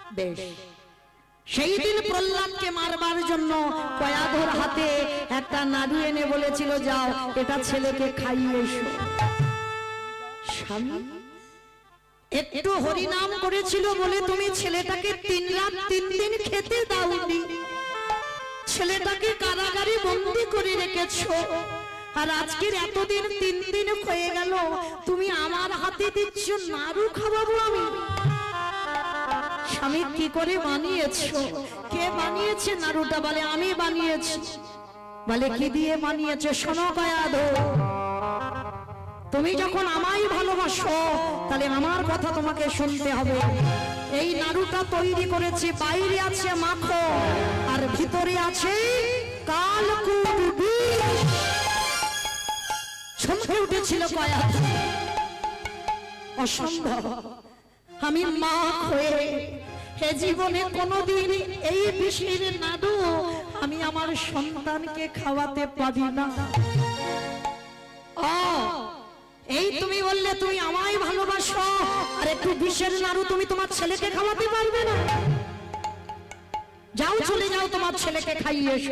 বেশ, সেই দিন প্রহ্লাদকে মারবার জন্য কয়াধর হাতে একটা নাড়ু এনে বলেছিল, যাও এটা ছেলেকে খাইয়ে এসো। স্বামী একটু হরিনাম করেছিল বলে তুমি ছেলেটাকে 3 রাত 3 দিন খেতে দাওনি, ছেলেটাকে কারাগারে বন্দী করে রেখেছো, আর আজকের এতদিন 3 দিন হয়ে গেল তুমি আমার হাতে দিচ্ছ নাড়ু খাওয়াবো আমি। স্বামী কি করে বানিয়েছো? কে বানিয়েছে নাড়ুটা? বলে আমি বানিয়েছি। বলে কি দিয়ে বানিয়েছো? শোনো কয়াধর, তুমি যখন আমায় ভালোবাসো তাহলে আমার কথা তোমাকে শুনতে হবে। এই নাড়ুটা তৈরি করেছি, বাইরে আছে মাখন আর ভিতরে আছে কালকুট বিষ। চমকে উঠেছিল কয়াধর, অসম্ভব, আমি মা হয়ে হে জীবনে কোনোদিন এই বিষের নাড়ু আমি আমার সন্তানকে খাওয়াতে পারি না। এই তুমি বললে তুমি আমায় ভালোবাসো, আর একটু বিষের নাড়ু তুমি তোমার ছেলেকে খাওয়াতে পারবে না? যাও, চলে যাও, তোমার ছেলেকে খাইয়ে এসো।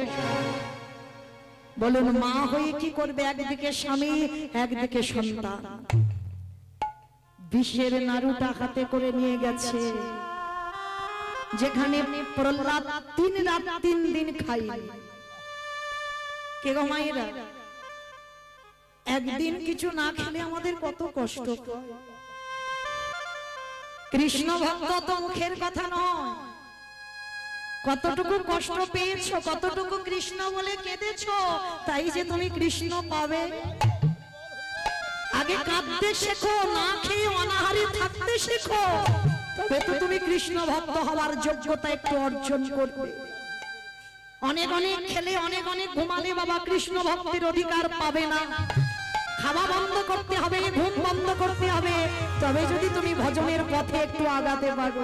বলুন মা হয়ে কি করবে? একদিকে স্বামী, একদিকে সন্তান। বিষের নাড়ুটা হাতে করে নিয়ে গেছে, যেখানে প্রহ্লাদ 3 রাত 3 দিন খাই। কে গো মায়েরা, একদিন কিছু না খেলে আমাদের কত কষ্ট। কৃষ্ণ ভক্ত তো মুখের কথা নয়, কতটুকু কষ্ট পেয়েছো, কতটুকু কৃষ্ণ বলে কেঁদেছো, তাই যে তুমি কৃষ্ণ পাবে। আগে কাঁদতে শেখো, না খেয়ে অনাহারে থাকতে শেখো, তবে তো তুমি কৃষ্ণ ভক্ত হওয়ার যোগ্যতা একটু অর্জন করবে। অনেক অনেক খেলে, অনেক অনেক ঘুমালে বাবা কৃষ্ণ ভক্তির অধিকার পাবে না। খাওয়া বন্ধ করতে হবে, ঘুম বন্ধ করতে হবে, তবে যদি তুমি ভজনের পথে একটু আগাতে পারো।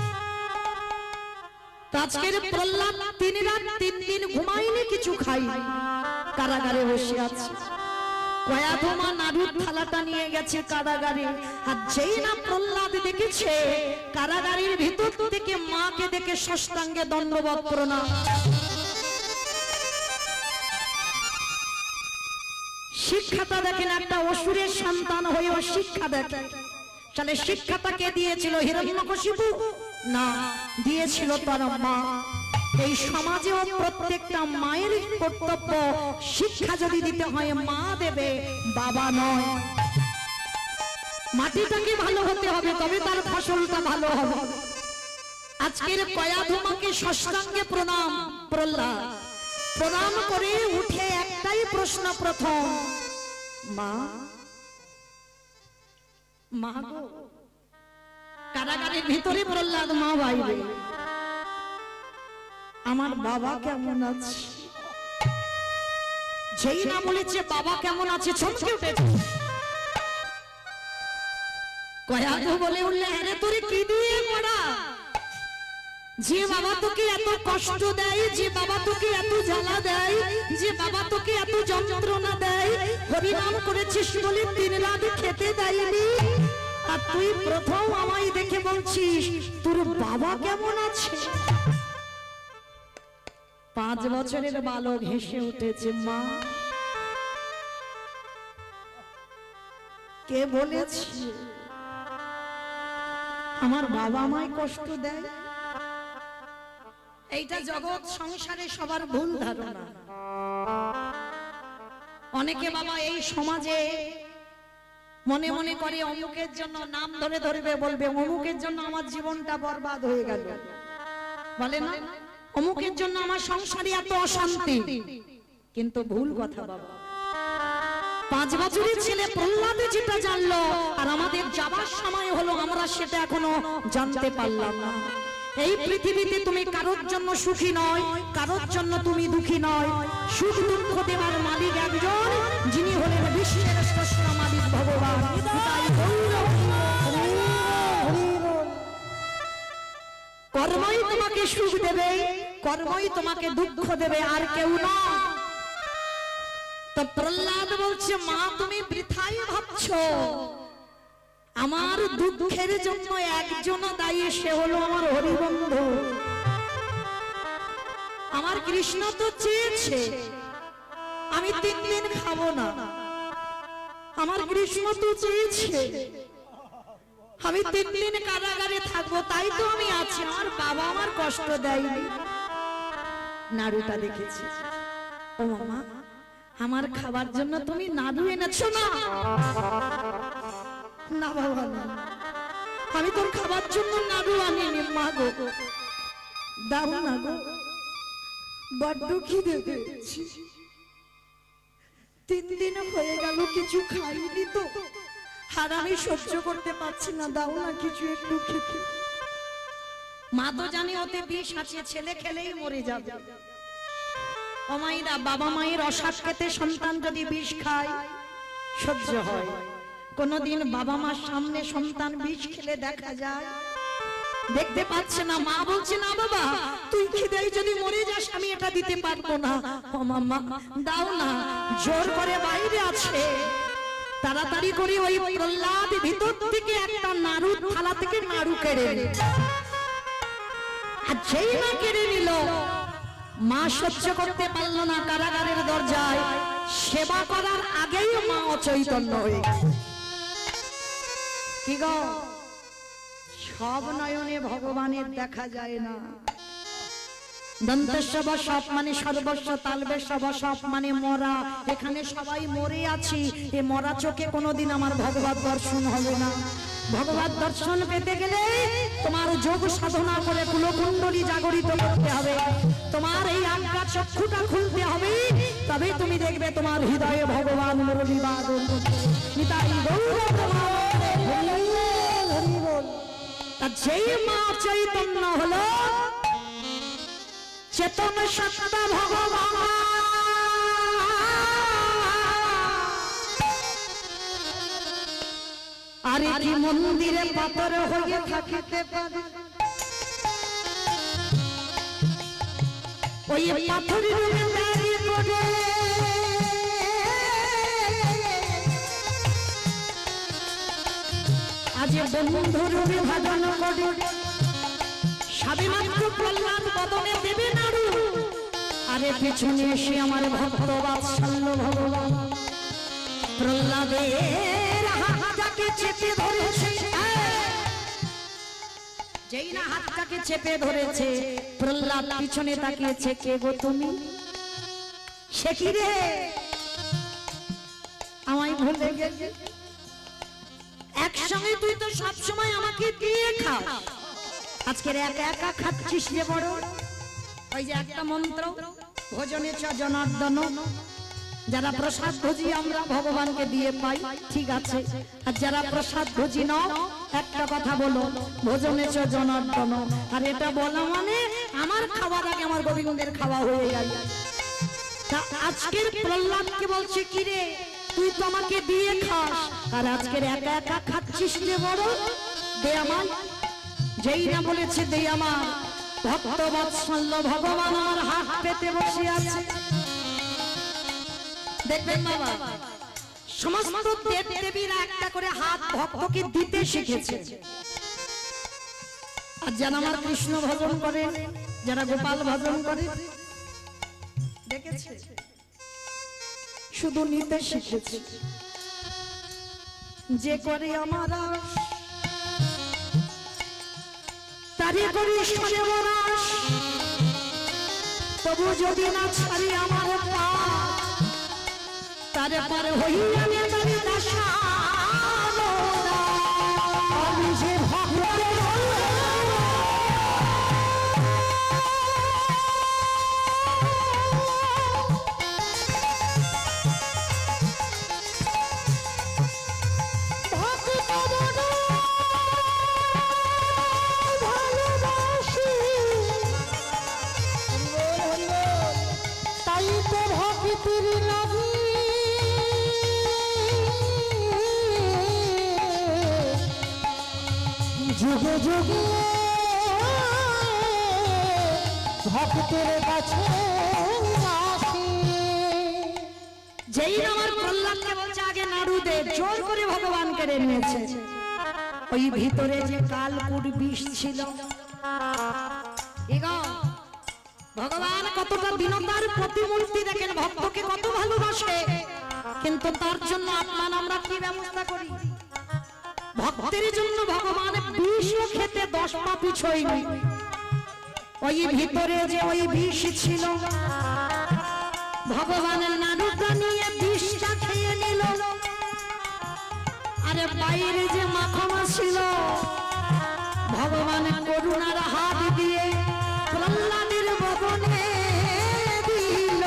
আজকের প্রহ্লাদ 3 রাত 3 দিন ঘুমাইনি, কিছু খাই, কারাগারে বসে আছে। কয়াধমা নাড়ুর থালাটা নিয়ে গেছে কারাগারে, আর যেই না প্রহ্লাদ দেখেছে কারাগারের ভিতর থেকে মাকে দেখে ষষ্ঠাঙ্গে দণ্ডবত প্রণাম। শিক্ষাটা দেখেন, একটা অসুরের সন্তান হয়েও শিক্ষা দেখেন। তাহলে শিক্ষাটা কে দিয়েছিল? হিরণ্যকশিপু না, দিয়েছিল তার মা। এই সমাজেও প্রত্যেকটা মায়ের কর্তব্য, শিক্ষা যদি দিতে হয় মা দেবে, বাবা নয়। মাটিটাকে ভালো হতে হবে, তবে তার ফসলটা ভালো হবে। আজকের কয়াধমাকে ষষ্ঠাঙ্গে প্রণাম। প্রহ্লাদ প্রণাম করে উঠে একটাই প্রশ্ন প্রথম, মা, মা গো। কারাগারের ভিতরে প্রহ্লাদ, মা বাইরে, আমার বাবা কেমন আছে? যেই না বলেছে বাবা কেমন আছে, চমকে উঠেছে। কয়াধু বলে উঠলে, আরে তোরে কি দিয়ে পড়া? যে বাবা তোকে এত কষ্ট দেয়, যে বাবা তোকে এত জ্বালা দেয়, যে বাবা তোকে এত যন্ত্রণা দেয়, হরিনাম করেছিস বলে 3 রাত খেতে দেয়নি, আর তুই প্রথম আমায় দেখে বলছিস তোর বাবা কেমন আছে? 5 বছরের বালক হেসে উঠেছে, মা কে বলেছে আমার বাবা আমায় কষ্ট দেয়? এইটা জগৎ সংসারে সবার ভুল ধারণা। অনেকে বাবা এই সমাজে মনে মনে করে অমুকের জন্য নাম ধরে ধরবে, বলবে অমুকের জন্য আমার জীবনটা বরবাদ হয়ে গেল, বলে না অমুকের জন্য আমার সংসারে এত অশান্তি। কিন্তু ভুল কথা বাবা। 5 বছরের ছেলে প্রহ্লাদ যেটা জানলো, আর আমাদের যাবার সময় হলো আমরা সেটা এখনো জানতে পারলাম না। এই পৃথিবীতে তুমি কারোর জন্য সুখী নয়, কারোর জন্য তুমি দুঃখী নয়। সুখ দুঃখ দেওয়ার মালিক একজন, যিনি হলেন বিশ্বের শ্রেষ্ঠ মালিক ভগবান। কর্মই তোমাকে সুখ দেবে, কর্মই তোমাকে দুঃখ দেবে, আর কেউ না। তো প্রহ্লাদ বলছে, মা তুমি বৃথাই ভাবছো, আমার দুঃখের জন্য একজন দায়ী, সে হলো আমার হরিবন্ধু। কৃষ্ণ তো চেয়েছে আমি 3 দিন খাবো না, আমার কৃষ্ণ তো চেয়েছে আমি 3 দিন কারাগারে থাকবো, তাই তো আমি আছি, আমার বাবা আমার কষ্ট দেয়নি। নাড়ুটা দেখেছি, ও মামা আমার খাবার জন্য তুমি নাড়ু এনেছো না? না বাবা না, আমি তোর খাবার জন্য নাড়ু আনিনি মা গো, দাও না গো, বড্ড খিদে পেয়েছি, 3 দিন হয়ে গেল কিছু খাইনি তো, আর আমি সহ্য করতে পারছি না, দাও না কিছু একটু খেতে। মা তো জানি ওতে বিষ আছে, ছেলে খেলেই মরে যাবে। ও মায়েরা, বাবা মায়ের অসাধ খেতে সন্তান যদি বিষ খায় সহ্য হয়, কোনদিন বাবা মার সামনে সন্তান বিষ খেলে দেখা যায়? দেখতে পাচ্ছে না, মা বলছে না বাবা তুই খিদেই যদি মরে যাস আমি এটা দিতে পারবো না। ও মামা দাও না, জোর করে বাইরে আছে, তাড়াতাড়ি করে ওই প্রহ্লাদ ভিতর থেকে একটা নাড়ু থালা থেকে নাড়ু কেড়ে নিল, আর যেই না কেড়ে নিল মা সহ্য করতে পারলো না, কারাগারের দরজায় সেবা করার আগেই মা অচৈতন্য হয়ে গেল। কি গো, সব নয়নে ভগবানের দেখা যায় না। দন্তস্ব বসব মানে সর্বস্ব, তালবেস্ব বসব মানে মরা, এখানে সবাই মরে আছি, এ মরা চোখে কোনোদিন আমার ভগবত দর্শন হবে না। ভগবত দর্শন পেতে গেলে তোমার যোগ সাধনা করে কুলকুণ্ডলী জাগরিত করতে হবে, তোমার এই আজ্ঞা চক্ষুটা খুলতে হবে, তবেই তুমি দেখবে তোমার হৃদয়ে ভগবান মুরলী বাদন নিতাই গৌর বল। আর যেই মা চৈতন্য হলো চেতন সত্য ভগবান, আর কি মন্দিরে পাথর হয়ে থাকিতে পারে, ওই পাথরের রূপে দাঁড়িয়ে পড়ে আজ বন্ধুর বিভাজন করে, সাবিমাত্র প্রহ্লাদ বদনে দেবে নাড়ু, আরে পিছনে এসে আমার ভক্ত বাৎসল্য ভগবান প্রহ্লাদের হাতটাকে চেপে ধরেছে, যেই না হাতটাকে চেপে ধরেছে প্রহ্লাদ পিছনে তাকিয়েছে, কে গো তুমি? সে কি রে আমায় ভুলে গেছে, একসঙ্গে তুই তো সবসময় আমাকে দিয়ে খাস, আজকের একা একা খাচ্ছিস রে বড়। ওই যে একটা মন্ত্র, ভোজনে চ জনার্দন, যারা প্রসাদ ভোজি আমরা ভগবানকে দিয়ে পাই, ঠিক আছে, আর যারা প্রসাদ ভোজি নাও একটা কথা বলো, ভোজনে চ জনার্দন, আর এটা বলা মানে আমার খাবার আগে আমার গোবিন্দের খাওয়া হয়ে গেল। তা আজকের প্রহ্লাদকে বলছে কি রে তুই তো আমাকে দিয়ে খাস, আর আজকের একা একা খাচ্ছিস রে বড়, দে আমার। যেই না বলেছে দে আমার, ভক্ত বৎসল্য ভগবান আমার হাত পেতে বসে আছে। দেখবেন বাবা, সমস্ত দেব দেবীরা একটা করে হাত ভক্তকে দিতে শিখেছে, আর যারা আমার কৃষ্ণ ভজন করে, যারা গোপাল ভজন করে, দেখেছে শুধু নিতে শিখেছে। যে করে আমার তারি করি শোনে মরাস, তবু যদি না ছাড়ি আমার পা, তারে পারে হইয়া তারি দাসা আমি যে ভক্তের যুগে যুগে ভক্তের কাছে যেই আমার প্রহ্লাদকে বলছে আগে নাড়ু দে, জোর করে ভগবান কেড়ে নিয়েছে। ওই ভিতরে যে কালকুট বিষ ছিল, ভগবান কত কতটা বিনতার প্রতিমূর্তি, দেখেন ভক্তকে কত ভালোবাসে, কিন্তু তার জন্য আপনার আমরা কি ব্যবস্থা করি? ভক্তের জন্য ভগবান বিষ খেতে 10 পা পিছয়নি। ওই ভিতরে যে ওই বিষ ছিল, ভগবানের নাড়ুটা নিয়ে বিষটা খেয়ে নিল। আরে বাইরে যে মাখমা ছিল, ভগবান করুণার হাত দিয়ে প্রহ্লাদের বদনে দিল।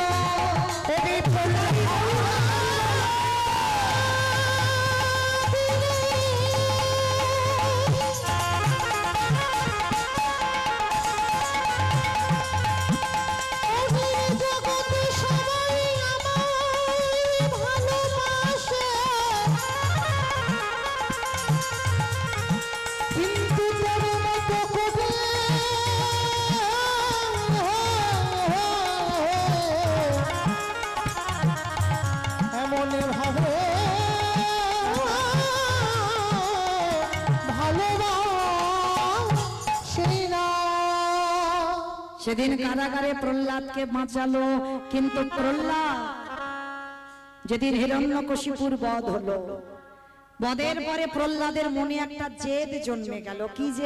সেদিন কারাগারে প্রহ্লাদকে বাঁচালো, কিন্তু প্রহ্লাদ যেদিন হিরণ্যকশিপুর বধ হলো, বধের পরে প্রহ্লাদের মনে একটা জেদ জন্মে গেল। কি যে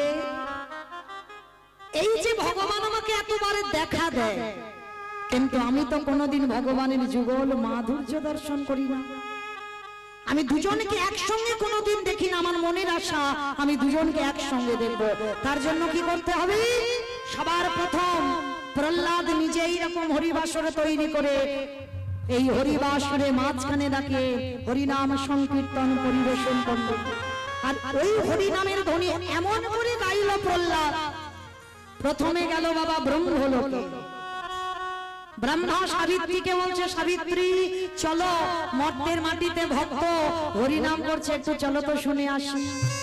এই যে ভগবান আমাকে এতবার দেখা দেয়, কিন্তু আমি তো কোনোদিন ভগবানের যুগল মাধুর্য দর্শন করি না, আমি দুজনকে একসঙ্গে কোনোদিন দেখি না। আমার মনের আশা আমি দুজনকে একসঙ্গে দেখব। তার জন্য কি করতে হবে? সবার প্রথম প্রহ্লাদ নিজে এইরকম হরিবাসরে তৈরি করে এই হরিবাসরে মাঝখানে ডাকে হরিনাম সংকীর্তন পরিবেশন করল। আর ওই হরিনামের ধ্বনি এমন করে গাইল প্রহ্লাদ, প্রথমে গেল বাবা ব্রহ্মলোকে। ব্রহ্মা সাবিত্রীকে বলছে, সাবিত্রী চলো, মর্তের মাটিতে ভক্ত হরিনাম করছে, একটু চলো তো শুনে আসি।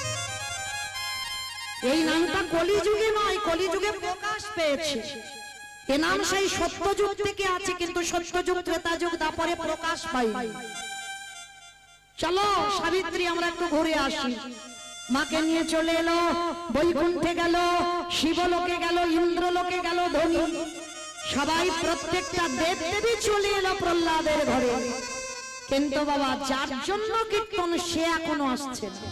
এই নামটা কলিযুগে নয়, কলিযুগে প্রকাশ পেয়েছে। এ নাম সেই সত্যযুগ থেকে আছে, কিন্তু সত্যযুগ ত্রেতা যুগ তারপরে প্রকাশ পাই। চলো সাবিত্রী আমরা একটু ঘুরে আসি। মাকে নিয়ে চলে এলো, বৈকুণ্ঠে গেল, শিবলোকে গেল, ইন্দ্রলোকে গেল ধনী, সবাই প্রত্যেকটা দেব দেবী চলে এলো প্রহ্লাদের ঘরে। কিন্তু বাবা যার জন্য কীর্তন সে এখনো আসছে না।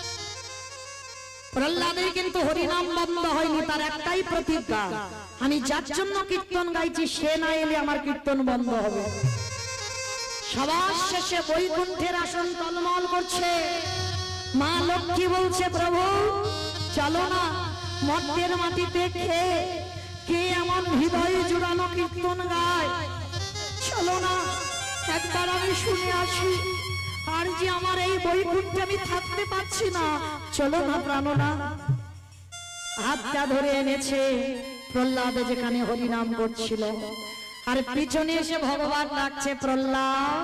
প্রহ্লাদের কিন্তু হরিনাম বন্ধ হয়নি, তার একটাই প্রতিজ্ঞা, আমি যার জন্য কীর্তন গাইছি সে না এলে আমার কীর্তন বন্ধ হবে। সবার শেষে বৈকুণ্ঠের আসন টলমল করছে। মা লক্ষ্মী বলছে, প্রভু চলো না, মর্তের মাটিতে খেয়ে কে এমন হৃদয় জুড়ানো কীর্তন গায়, চলো না একবার আমি শুনে আসি। আর যে আমার এই বৈকুণ্ঠে আমি থাকতে পারছি না, চলো না প্রাণনা। হাতটা ধরে এনেছে প্রহ্লাদ যেখানে হরিনাম করছিল, আর পিছনে এসে ভগবান ডাকছে, প্রহ্লাদ।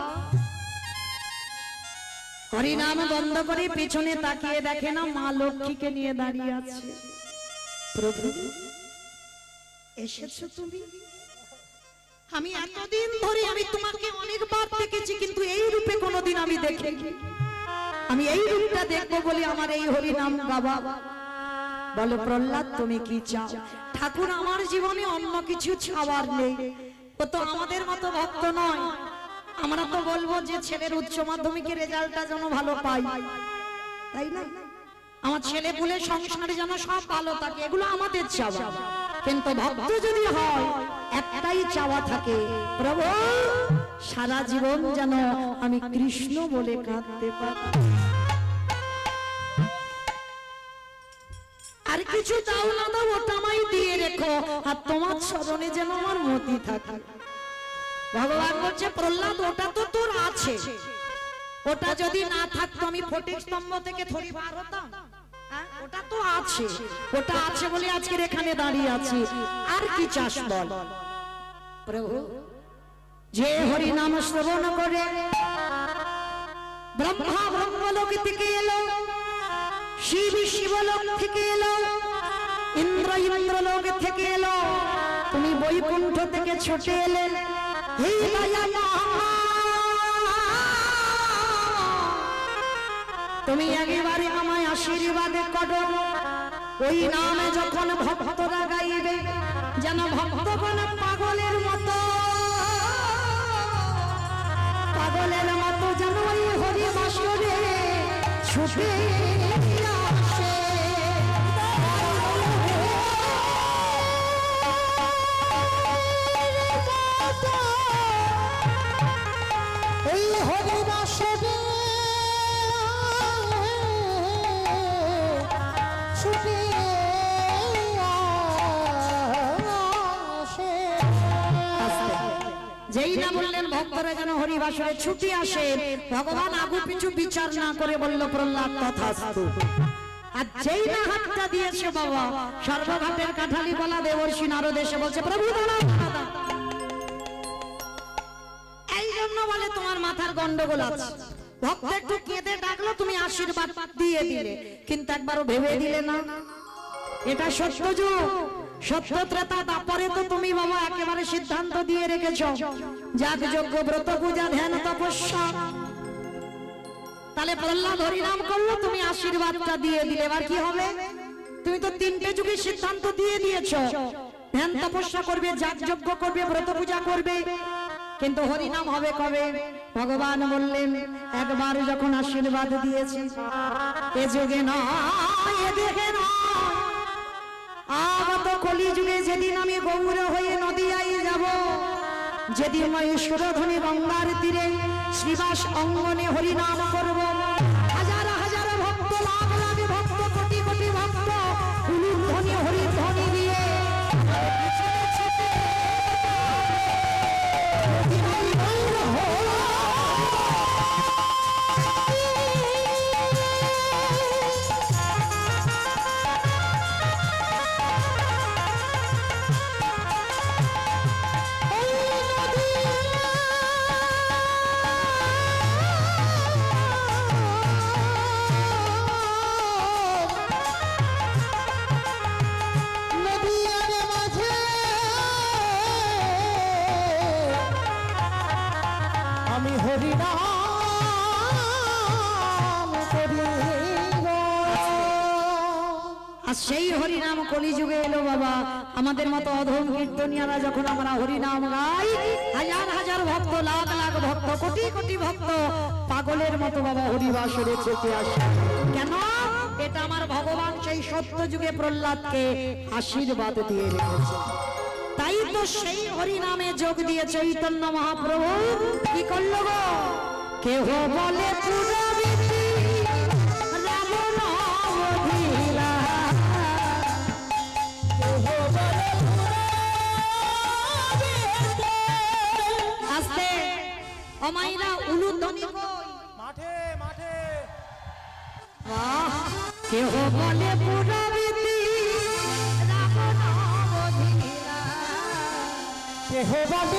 হরিনাম বন্ধ করে পিছনে তাকিয়ে দেখে না মা লক্ষ্মীকে নিয়ে দাঁড়িয়ে আছে। প্রভু এসেছো তুমি? আমি এতদিন ধরে আমি তোমাকে অনেকবার দেখেছি, কিন্তু এই রূপে কোনোদিন আমি দেখিনি। আমি এই রূপটা দেখবো বলে আমার এই হরিনাম গাওয়া। বলো প্রহ্লাদ তুমি কি চাও? ঠাকুর আমার জীবনে অন্য কিছু চাওয়ার নেই, ও তো আমাদের মতো ভক্ত নয়। আমরা তো বলবো যে ছেলের উচ্চ মাধ্যমিকের রেজাল্টটা যেন ভালো পাই, তাই না? আমার ছেলে পুলে সংসারে যেন সব ভালো থাকে, এগুলো আমাদের চাওয়া। কিন্তু ভক্ত যদি হয় একটাই চাওয়া থাকে, প্রভু সারা জীবন যেন আমি কৃষ্ণ বলে কাঁদতে পারি। আর কিছু চাও না দাও, ওটা আমায় দিয়ে রেখো, আর তোমার স্মরণে যেন আমার মতি থাকে। ভগবান বলছে, প্রহ্লাদ ওটা তো তোর আছে, ওটা যদি না থাকতো আমি ফটিক স্তম্ভ থেকে থরি বার হতাম? ওটা তো আছে, ওটা আছে বলে আজকের এখানে দাঁড়িয়ে আছি। আর কি চাস বল? প্রভু যে হরি নাম শ্রবণ করে ব্রহ্মা ব্রহ্মলোক থেকে এলো, শিব শিবলোক থেকে এলো, ইন্দ্র ইন্দ্রলোক থেকে এলো, তুমি বৈকুণ্ঠ থেকে ছুটে এলে। হে দয়া তুমি একেবারে আমায় আশীর্বাদ করো। ওই নামে যখন ভক্তরা গাইবে, যেন ভক্তগণ পাগলের মতো পাগলের মতো যেন ওই হরি বাসরে ছুটে আসে। এই হরি বাসরে ছুটে যেই না বললেন ভক্তরা যেন হরিবাসরে ছুটি আসে, ভগবান আগু পিছু বিচার না করে বলল প্রহ্লাদ তথাস্তু। আর যেই না হাতটা দিয়েছে বাবা, সর্বঘাটের কাঠালি বলা দেবর্ষি নারদ এসে বলছে প্রভু এই জন্য বলে তোমার মাথার গন্ডগোল আছে। ভক্ত একটু কেঁদে ডাকলো, তুমি আশীর্বাদ দিয়ে দিলে, কিন্তু একবারও ভেবে দিলে না। এটা সত্য যুগ, সত্য ত্রেতা, তারপরে তো তুমি বাবা একেবারে সিদ্ধান্ত দিয়ে রেখেছো যাগ যজ্ঞ ব্রত পূজা ধ্যান তপস্যা। তাহলে প্রহ্লাদ হরিনাম করলো, তুমি আশীর্বাদটা দিয়ে দিলে, এবার কি হবে? তুমি তো তিনটে যুগে সিদ্ধান্ত দিয়ে দিয়েছো, ধ্যান তপস্যা করবে, যাগ যজ্ঞ করবে, ব্রত পূজা করবে, কিন্তু হরিনাম হবে কবে? ভগবান বললেন একবার যখন আশীর্বাদ দিয়েছি, এ যুগে নয় এ দেহে নয়, আগত কলি যুগে যেদিন আমি গৌর হয়ে নদিয়ায় যাব, যেদিন সুরধ্বনি গঙ্গার তীরে শ্রীবাস অঙ্গনে হরিনাম করব, হাজার হাজার ভক্ত, লাখ লাখ ভক্ত, কোটি কোটি ভক্ত ধ্বনি হরিধ্বনি দিয়ে সেই হরিনাম কলিযুগে এলো বাবা। আমাদের মতো অধম কীর্তনিয়ারা যখন আমরা হরিনাম গাই, হাজার হাজার ভক্ত, লাখ লাখ ভক্ত, কোটি কোটি ভক্ত পাগলের মতো বাবা হরিবাসরে ছুটে আসে। কেন? এটা আমার ভগবান সেই সত্য যুগে প্রহ্লাদকে আশীর্বাদ দিয়ে রেখেছে। তাই তো সেই হরিনামে যোগ দিয়ে চৈতন্য মহাপ্রভু কি করলো গো? কেহ বলে পুরবিতি রাম নাম ধীরা, আস্তে অমাইরা উলুধ্বনি মাঠে মাঠে, কেহ বলে পুরবিতি রাম নাম ধীরা, কেহ বলে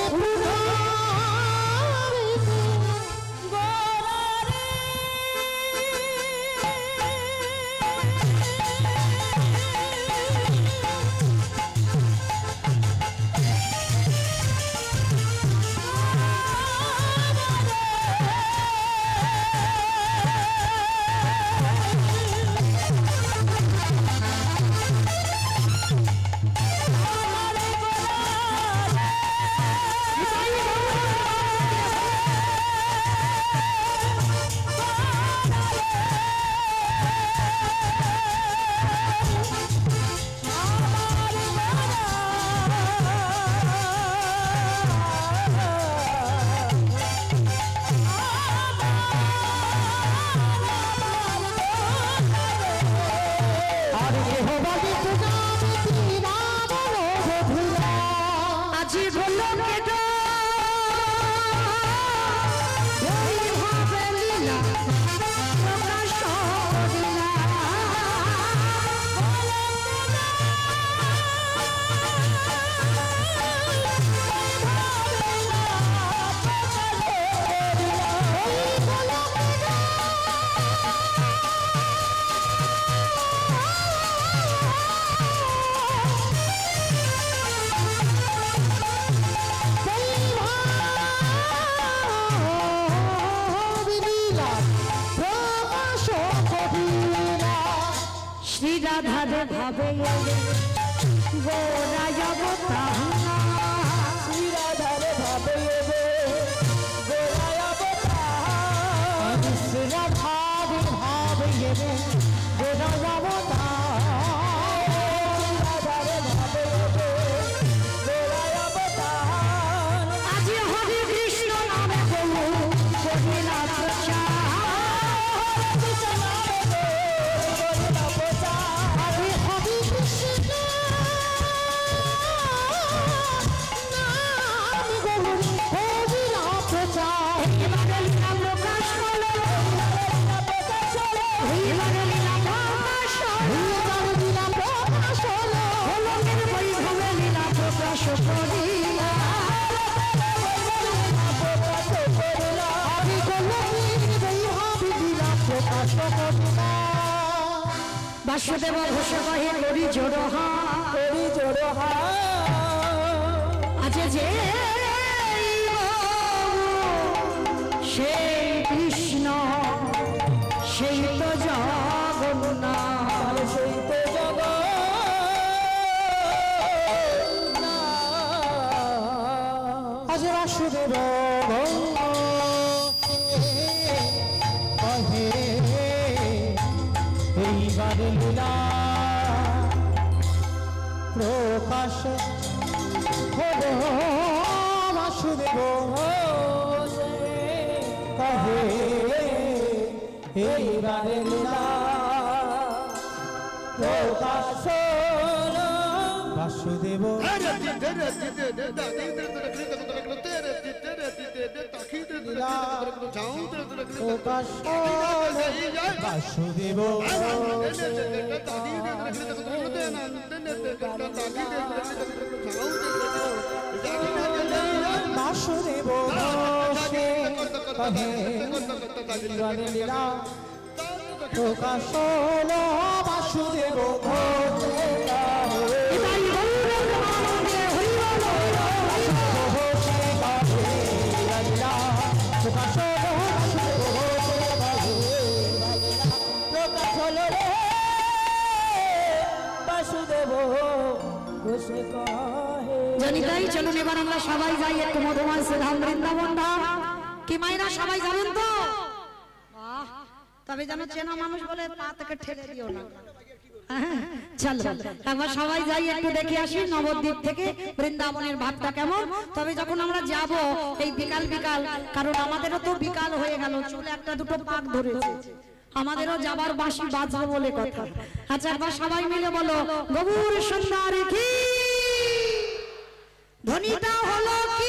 রাধারে ভাবে গোরা অবতার, শ্রী রাধারে ভাবে গোরা অবতার, প্রকাশ করিলা বাসুদেব ঘোষ কহে করি জোড়হা আছে যে সেই কৃষ্ণ সেই তো জগন্নাথ সেই তো জগন্নাথ আজ বাসুদেব কহে এইবার লীলা প্রকাশ হলো বাসুদেব কহে এইবার লীলা প্রকাশ হলো বাসুদেব প্রকাশ বাসুদেব বাসুদেব লীলা প্রকাশ হলো বাসুদেব জনিতাই চলুন এবার আমরা সবাই যাই একটু মধুময় ধাম বৃন্দাবন ধাম কি মায়েরা সবাই যাবেন তো তবে যেন চেনা মানুষ বলে পা থেকে ঠেলে দিও না চলো একবার সবাই যাই একটু দেখে আসি নবদ্বীপ থেকে বৃন্দাবনের ভাবটা কেমন তবে যখন আমরা যাব এই বিকাল বিকাল কারণ আমাদেরও তো বিকাল হয়ে গেল চলে একটা দুটো পাক ধরেছে আমাদেরও যাবার বাঁশি বাজবে বলে কথা আচ্ছা একবার সবাই মিলে বলো গৌর সুন্দরী কি ধ্বনিটা হলো কি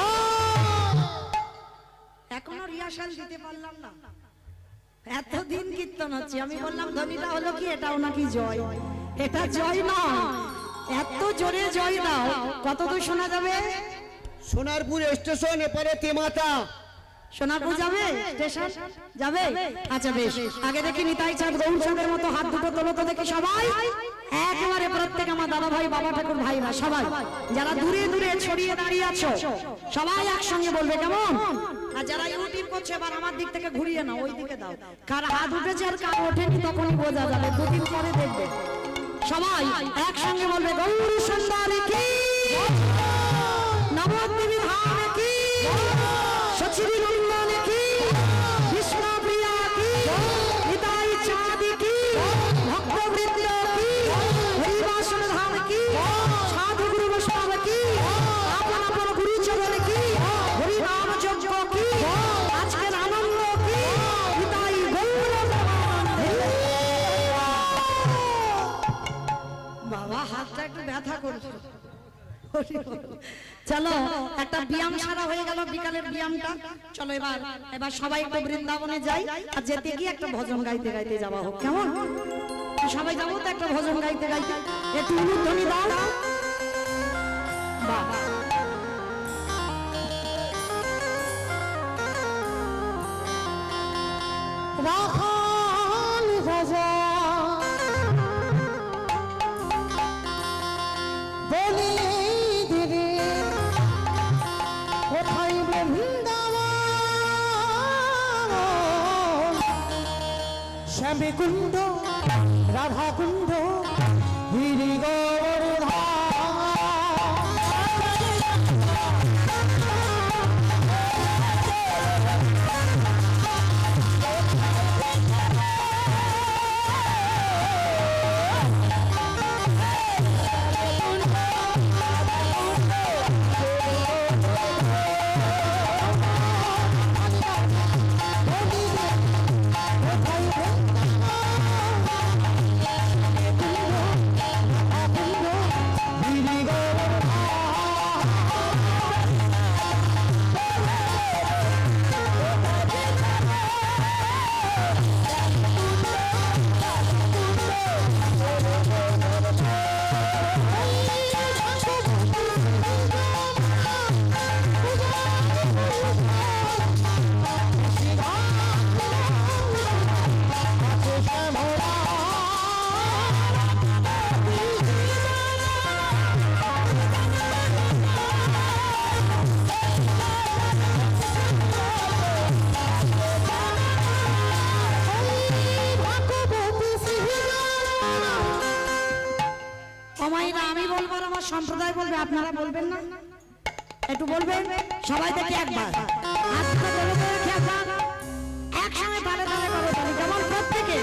এখনো রিহার্সাল দিতে পারলাম না এতদিন কীর্তন হচ্ছে আমি বললাম ধ্বনিটা হলো কি এটাও নাকি জয় এটা জয় না এত জোরে জয় দাও কত দূর শোনা যাবে সোনারপুর স্টেশন এপারে তেমাতা সোনারপুর যাবে স্টেশন যাবে আচ্ছা বেশ আগে দেখি নিতাই চাঁদ গৌর চাঁদের মতো হাত দুটো তোলো তো দেখি সবাই একেবারে প্রত্যেক আমার দাদা ভাই বাবা ঠাকুর ভাইরা সবাই যারা দূরে দূরে ছড়িয়ে দাঁড়িয়ে আছো সবাই একসঙ্গে বলবে কেমন আর যারা ইউটিউব করছে এবার আমার দিক থেকে ঘুরিয়ে নাও ওই দিকে দাও কার হাত উঠেছে আর কার ওঠেনি তখনই বোঝা যাবে দুদিন পরে দেখবে সবাই একসঙ্গে বলবে গৌর সুন্দরী কি নবদ্বীপ ধাম কি সচিবী নন্দন কি কৃষ্ণপ্রিয়া কি নিতাই চাঁদ কি ভক্তবৃন্দ কি হরিবাসন ধাম কি সাধু গুরু বৈষ্ণব কি আপন আপন গুরুচরণ কি হরিনাম যজ্ঞ কি আজকের আনন্দ কি নিতাই গৌর বাবা হাতটা একটু ব্যথা করছে চলো একটা ব্যায়াম সারা হয়ে গেল বিকালের ব্যায়ামটা চলো এবার এবার সবাই একটু বৃন্দাবনে যাই আর যেতে গিয়ে একটা ভজন গাইতে গাইতে যাওয়া হোক কেমন সবাই যাবো তো একটা ভজন গাইতে গাইতে একটু উলুধ্বনি দাও বাহ রাখাল ভজন বলি শ্যামী কুণ্ড রাধা কুণ্ড গিরি গৌরধা আমার সম্প্রদায় বলবে, আপনারা বলবেন না? একটু বলবেন সবাই দেখি একবার হাতটা ধরে ধরে কি একবার একসঙ্গে তালে তালে করে বলি কেমন প্রত্যেকে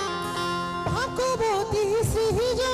ভগবতী শ্রীজা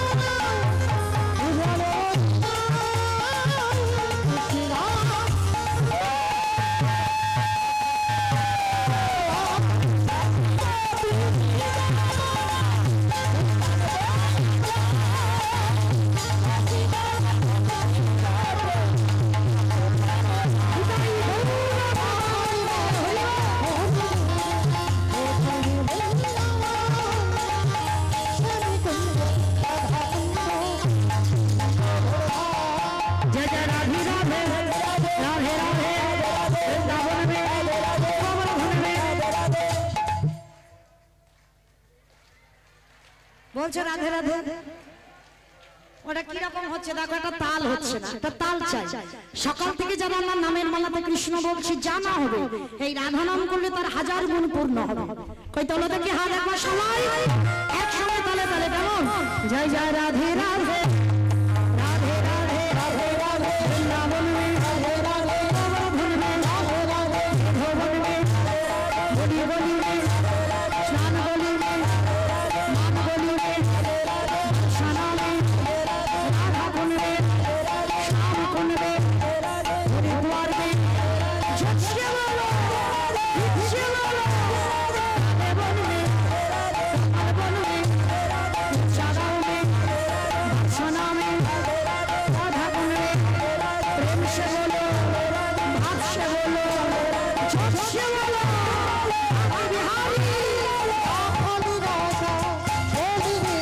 বলছে রাধে রাধে। ওটা কিরকম হচ্ছে দেখো, একটা তাল হচ্ছে না, একটা তাল চাই। সকাল থেকে যারা আমার নামের মালাতে কৃষ্ণ বলছি জানা হবে, এই রাধা নাম করলে তার 1000 গুণ পূর্ণ হবে। কই তলে দেখি হাত একবার সবাই একসঙ্গে তালে তালে কেমন জয় জয় রাধে রাধে রাধে রাধে রাধে রাধে বৃন্দাবন মে রাধে রাধে গোবর্ধন মে রাধে রাধে গোবর্ধন মে বলি বলি মে স্নান বলি মে মান বলি মে সানা মে রাধা কুন মে শ্যাম কুন মে হরিদ্বার মে জয় বলো জয় বলো বন মে বন মে जागाओ में सना में राधा कुन में प्रेम से बोलो भाव से बोलो जोश से बोलो बिहारी अनुराधा बोलिनी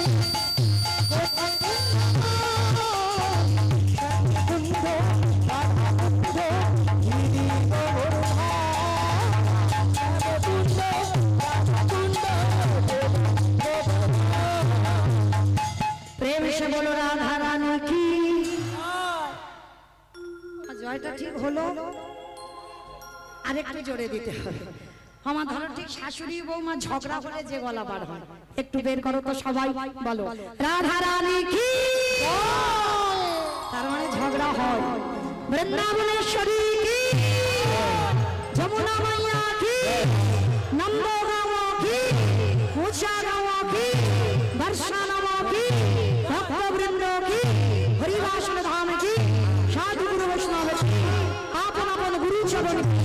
कुंद राधा कुंद गिरी गोवर्धा कुंद राधा कुंद प्रेम से बोलो राधा रानी की জয়টা ঠিক হলো, আরেকটু জোরে দিতে হবে। আমার ধরো ঠিক শাশুড়ি বৌমা ঝগড়া হলে যে গলা বার হয়, একটু বের করো তো সবাই বলো রাধা রানী কি, তার মানে ঝগড়া হয়। বৃন্দাবনেশ্বরী কি, যমুনা মাইয়া কি, নন্দগাঁও কি, মুছাগাঁও কি, বর্ষাগাঁও কি, ভক্তবৃন্দ কি, হরিবাসন ধাম কি, সাধু গুরু বৈষ্ণব কি, আপন আপন গুরু চরণ